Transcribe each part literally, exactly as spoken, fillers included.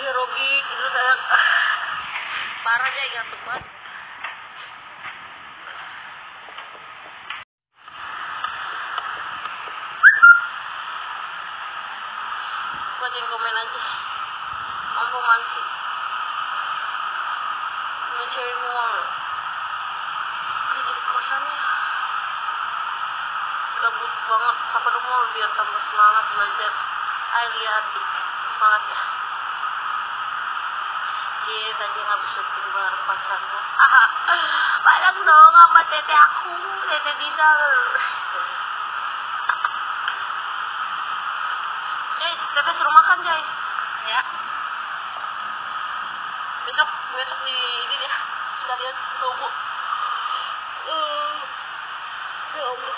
ya Robi, itu saya parah aja ngantuk banget. Buat yang komen aja, mampu mansi, ini cewek mual, kerja di kosannya, gabut banget, apa dulu biar tambah semangat belajar. Ayo lihat, semangat ya. Dia tadi nggak bisa keluar pacarnya. Ah, padang dong sama tete aku, tete Didal. Jay, tete suruh makan Jay. Ya. Besok, besok di ini deh. Kita lihat tubuh. Uh, ya Allah.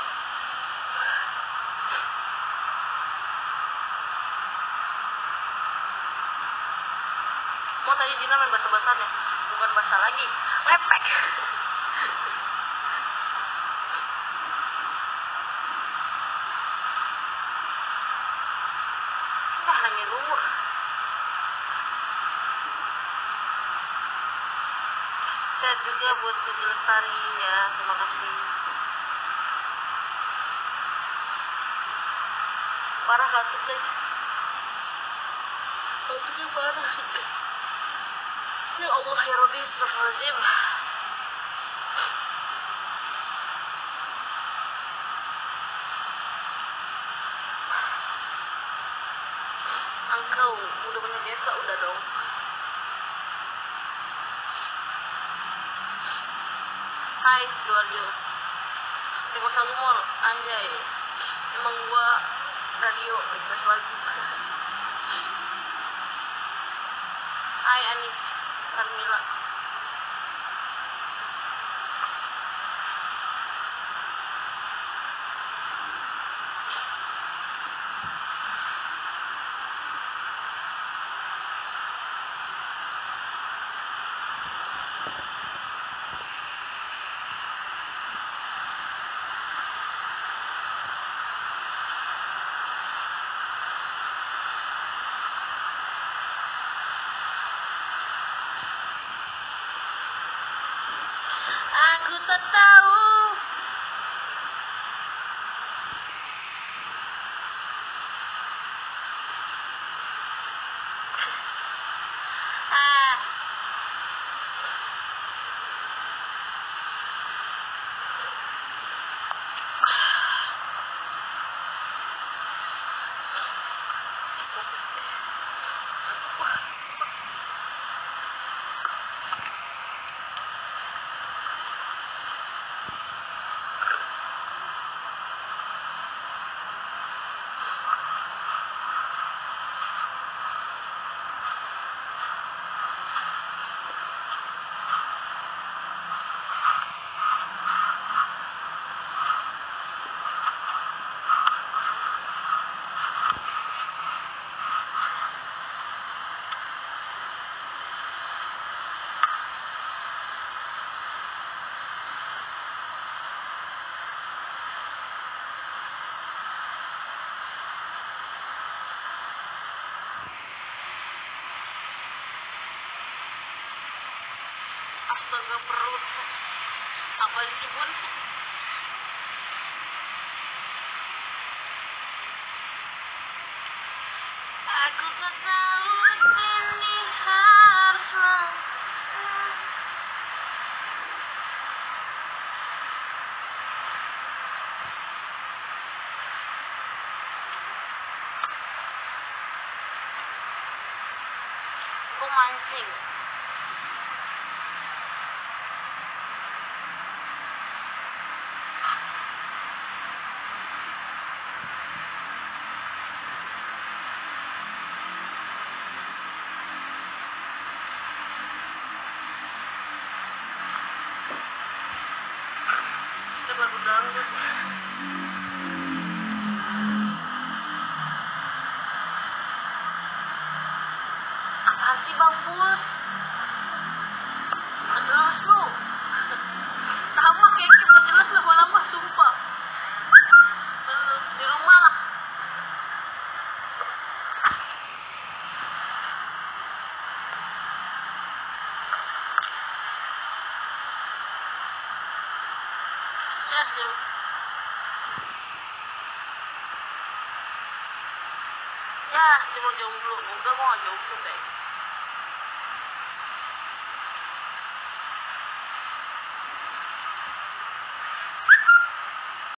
Mau tadi Dina main bahasa-bahasaan ya? Bukan bahasa lagi, lepek. Nah, nanya dulu. Sehat juga buat Puji Lestari ya, terima kasih. Parah kasus deh. Kasusnya parah sih. Ya Allah ya Rabbi, astagfirullahaladzim. Engkau udah punya desa, udah dong. Hai Sidoarjo, Tengok Salumor, anjay. Emang gua radio, bebas lagi. Hai Anis Carmila. Aku tak tahu. Ah. Astaga perut. Apa sih Bun? Aku tak tahu ini haruslah. Aku mancing. Kita baru dangdut. Apaan sih Bang Pul? Jelas lu. Sama kayak kita jelas lama-lama sumpah. Di rumah lah. sih. Ya, cuma jomblo. Enggak, gua nggak jomblo, deh.